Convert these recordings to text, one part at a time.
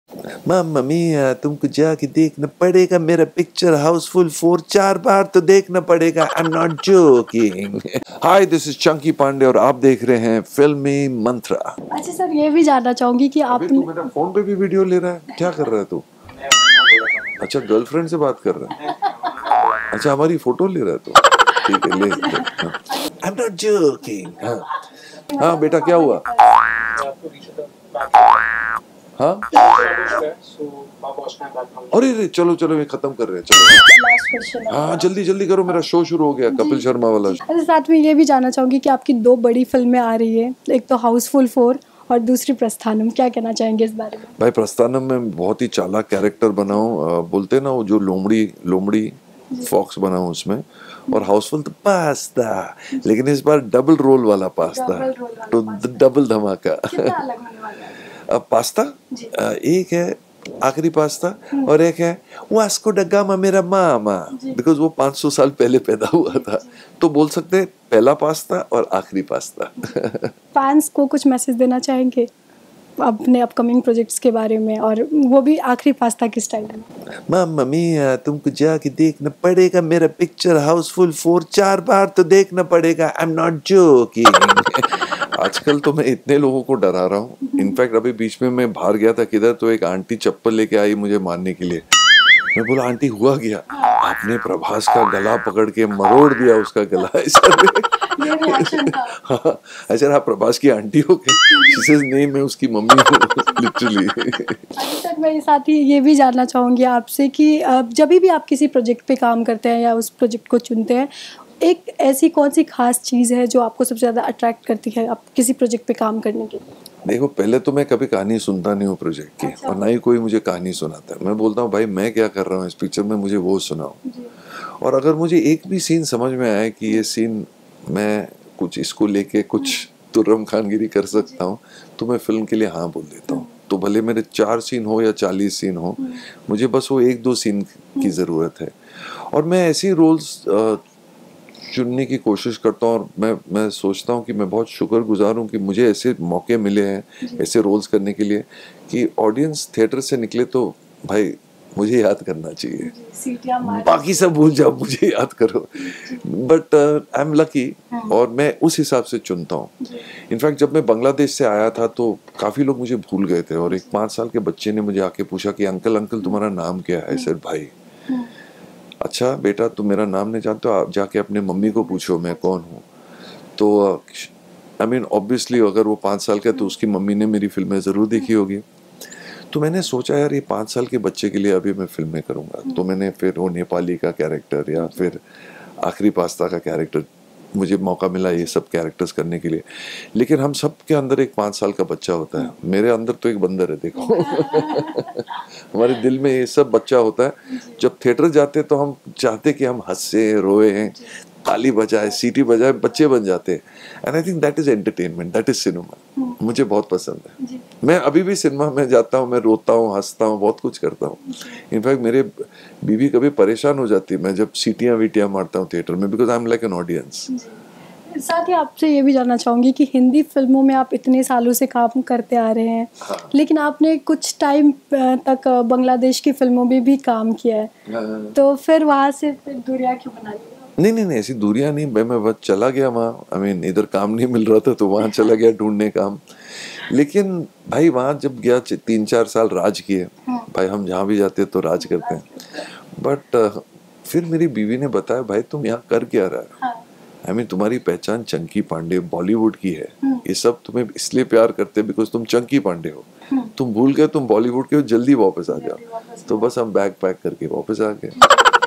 मम्मा मिया तुमको जाके देखना पड़ेगा मेरा पिक्चर हाउसफुल 4 4 बार तो देखना पड़ेगा। I am not joking. Hi this is Chunky Panday और आप देख रहे हैं फिल्मी मंत्रा। अच्छा सर, ये भी जानना चाहूंगी कि अबे तू आपने मेरा फोन पे भी वीडियो ले रहा है, क्या कर रहा है तू? अच्छा गर्लफ्रेंड से बात कर रहा है, अच्छा हमारी फोटो ले रहा है तू, ठीक है ले ले। I am not joking. हाँ बेटा क्या हुआ? हाँ अरे रे चलो चलो ये खत्म कर रहे हैं, चलो लास्ट क्वेश्चन है। हाँ जल्दी जल्दी करो, मेरा शो शुरू हो गया, कपिल शर्मा वाला। अच्छा, साथ में ये भी जानना चाहूंगी कि आपकी 2 बड़ी फिल्में आ रही है, एक तो हाउसफुल 4 और दूसरी प्रस्थानम, क्या कहना चाहेंगे इस बारे में? भाई प्रस्थानम में बहुत ही चालाक कैरेक्टर बनाऊं, बोलते हैं ना वो जो लोमड़ी लोमड़ी फॉक्स बनाऊं उसमें। और हाउसफुल तो पास्ता, लेकिन इस बार डबल रोल वाला पास्ता, तो डबल धमाका। कितना अलग होने वाला है? अब पास्ता एक है आखिरी पास्ता और एक है वास्को ड गामा मेरा मामा, बिकॉज वो 500 साल पहले पैदा हुआ था, तो बोल सकते हैं पहला पास्ता और आखिरी पास्ता। फैंस को कुछ मैसेज देना चाहेंगे अपने अपकमिंग प्रोजेक्ट्स के बारे में, और वो भी आखिरी पास्ता के स्टाइल में? मम्मा मिया तुमको जाके देखना पड़ेगा मेरा पिक्चर हाउसफुल 4 4 बार तो देखना पड़ेगा। I am not joking. आजकल तो मैं इतने लोगों को डरा रहा हूँ, इनफैक्ट अभी बीच में मैं बाहर गया था किधर, तो एक आंटी चप्पल लेके आई मुझे मारने के लिए। मैं बोला आंटी हुआ गया? आपने प्रभास का गला पकड़ के मरोड़ दिया उसका गला ऐसा। ये रिएक्शन था। हाँ, अच्छा आप प्रभास की आंटी हो गए? She says, नहीं मैं उसकी मम्मी हूँ लिटरली। अभी तक मेरे साथ ही ये भी जानना चाहूँगी आपसे कि जब भी आप किसी प्रोजेक्ट पे काम करते हैं या उस प्रोजेक्ट को चुनते हैं, एक ऐसी कौन सी खास चीज़ है जो आपको सबसे ज़्यादा अट्रैक्ट करती है आप किसी प्रोजेक्ट पे काम करने के लिए? देखो पहले तो मैं कभी कहानी सुनता नहीं हूँ प्रोजेक्ट की, और ना ही कोई मुझे कहानी सुनाता है। मैं बोलता हूँ भाई मैं क्या कर रहा हूँ इस पिक्चर में, मुझे वो सुनाओ। और अगर मुझे एक भी सीन समझ में आए कि ये सीन मैं कुछ इसको लेके कुछ तुर्रम खानगिरी कर सकता हूँ, तो मैं फिल्म के लिए हाँ बोल देता हूँ। तो भले मेरे 4 सीन हो या 40 सीन हो, मुझे बस वो 1-2 सीन की ज़रूरत है। और मैं ऐसी रोल्स चुनने की कोशिश करता हूँ, और मैं सोचता हूँ कि मैं बहुत शुक्रगुजार हूँ कि मुझे ऐसे मौके मिले हैं ऐसे रोल्स करने के लिए, कि ऑडियंस थिएटर से निकले तो भाई मुझे याद करना चाहिए, बाकी सब भूल जाओ मुझे याद करो। बट आई एम लकी, और मैं उस हिसाब से चुनता हूँ। इनफैक्ट जब मैं बांग्लादेश से आया था तो काफ़ी लोग मुझे भूल गए थे, और एक 5 साल के बच्चे ने मुझे आके पूछा कि अंकल अंकल तुम्हारा नाम क्या है? सर भाई। अच्छा बेटा तुम मेरा नाम नहीं जानते हो, आप जाके अपने मम्मी को पूछो मैं कौन हूँ। तो आई मीन ऑब्वियसली अगर वो 5 साल का, तो उसकी मम्मी ने मेरी फिल्में ज़रूर देखी होगी। तो मैंने सोचा यार ये 5 साल के बच्चे के लिए अभी मैं फिल्में करूँगा, तो मैंने फिर वो नेपाली का कैरेक्टर या फिर आखिरी पास्ता का कैरेक्टर, मुझे मौका मिला ये सब कैरेक्टर्स करने के लिए। लेकिन हम सब के अंदर एक 5 साल का बच्चा होता है, मेरे अंदर तो एक बंदर है देखो। हमारे दिल में ये सब बच्चा होता है। जब थिएटर जाते तो हम चाहते कि हम हंसे रोए, ताली बजाए, सीटी बजाए, बच्चे बन जाते हैं। And I think that is entertainment, that is cinema. मुझे बहुत पसंद है। मैं अभी भी सिनेमा में जाता हूँ, मैं रोता हूँ, हंसता हूँ, बहुत कुछ करता हूँ। इनफैक्ट मेरे बीवी कभी परेशान हो जाती है मैं जब सीटियाँ वीटियाँ मारता हूँ थिएटर में, because I am like an audience. साथ ही आपसे ये भी जानना चाहूँगी कि हिंदी फिल्मों में आप इतने सालों से काम करते आ रहे हैं, लेकिन आपने कुछ टाइम तक बांग्लादेश की फिल्मों में भी काम किया है, तो फिर वहाँ से फिर दूरियां क्यों बना ली? नहीं ऐसी दूरियां नहीं, मैं बस चला गया वहाँ। आई मीन इधर काम नहीं मिल रहा था तो वहाँ चला गया ढूंढने काम। लेकिन भाई वहाँ जब गया 3-4 साल राज किए। भाई हम जहाँ भी जाते तो राज करते हैं। बट फिर मेरी बीवी ने बताया भाई तुम यहाँ कर क्या रहा है? आई मीन तुम्हारी पहचान चंकी पांडे बॉलीवुड की है, ये सब तुम्हें इसलिए प्यार करते बिकॉज तुम चंकी पांडे हो। तुम भूल गए तुम बॉलीवुड के हो, जल्दी वापस आ जाओ। तो बस हम बैग पैक करके वापस आ गए।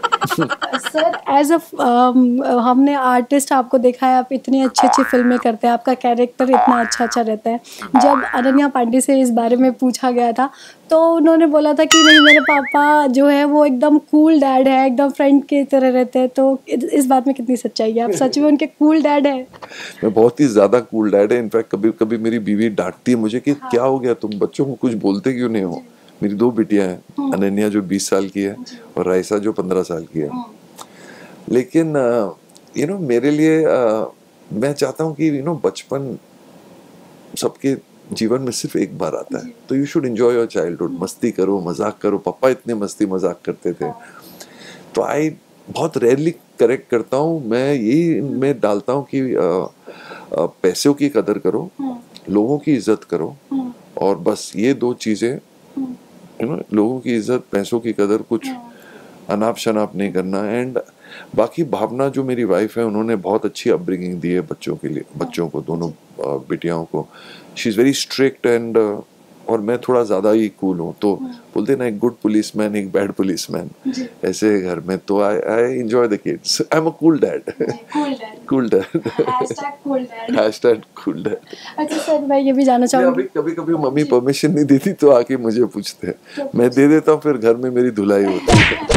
सर एज अ हमने आर्टिस्ट आपको देखा है, आप इतनी अच्छी अच्छी फिल्में करते हैं, आपका कैरेक्टर इतना अच्छा रहता है। जब अनन्या पांडे से इस बारे में पूछा गया था तो उन्होंने बोला था कि नहीं मेरे पापा जो है वो एकदम कूल डैड है, एकदम फ्रेंड की तरह रहते हैं। तो इस बात में कितनी सच्चाई है? आप सच में उनके कूल डैड है? मैं बहुत ही ज्यादा कूल डैड है। इनफैक्ट कभी कभी मेरी बीवी डांटती है मुझे कि क्या हो गया तुम बच्चों को कुछ बोलते क्यों नहीं हो। मेरी 2 बिटियां हैं, अनन्या जो 20 साल की है और राइसा जो 15 साल की है। लेकिन यू नो मेरे लिए मैं चाहता हूँ कि यू नो बचपन सबके जीवन में सिर्फ एक बार आता है, तो you should enjoy your childhood. मस्ती करो, मजाक करो, पापा इतने मस्ती मजाक करते थे। तो आई बहुत रेयरली करेक्ट करता हूँ, मैं यही इनमें डालता हूँ कि पैसों की कदर करो, लोगों की इज्जत करो, और बस ये दो चीजें, लोगों की इज्जत, पैसों की कदर, कुछ अनाप शनाप नहीं करना। एंड बाकी भावना जो मेरी वाइफ है, उन्होंने बहुत अच्छी अपब्रिंगिंग दी है बच्चों के लिए, बच्चों को, दोनों बेटियों को। She is very strict and और मैं थोड़ा ज़्यादा ही कूल हूँ, तो बोलते ना, एक गुड पुलिसमैन, एक बैड पुलिसमैन, ऐसे घर में। तो I enjoy the kids, I am a cool dad. Cool dad, hashtag cool dad. अच्छा सर, मैं ये भी जानना चाहूँगी, कभी कभी मम्मी परमिशन नहीं देती तो आके मुझे पूछते हैं, मैं दे देता हूँ, फिर घर में मेरी धुलाई होती है।